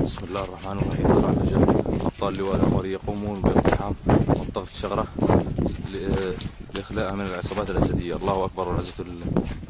بسم الله الرحمن الرحيم. ترى رجال أبطال اللواء العمري يقومون باقتحام منطقة الشغرة لإخلاءها من العصابات الأسدية. الله أكبر والعزة لله.